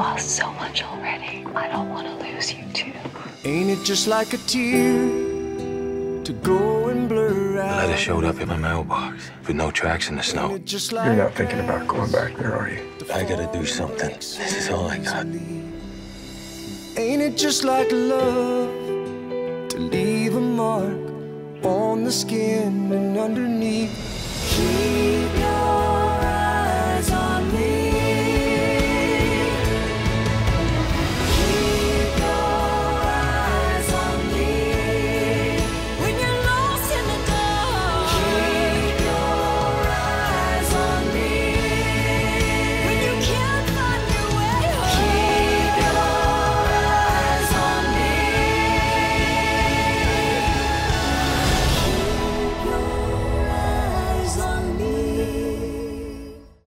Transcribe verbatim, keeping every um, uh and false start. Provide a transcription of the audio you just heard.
lost so much already. I don't want to lose you too. Ain't it just like a tear to go and blur out? The letter showed up in my mailbox with no tracks in the snow. You're not thinking about going back there, are you? I gotta do something. This is all I got. Ain't it just like love to leave a mark on the skin and underneath? Keep your